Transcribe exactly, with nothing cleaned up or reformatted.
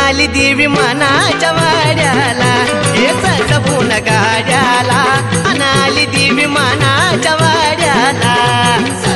आली देवी मनाच्या वाड्याला, हे सजवून गाड्याला, आली देवी मनाच्या वाड्याला.